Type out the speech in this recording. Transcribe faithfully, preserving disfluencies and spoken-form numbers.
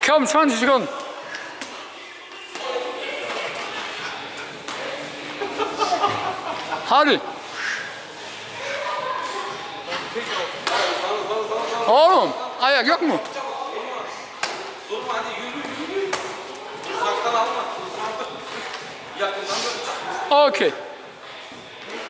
Come twenty seconds. Hadi. Oğlum ayak yok mu? Durma hadi yürü yürü. Uzaktan alma. Yakından da. Okey.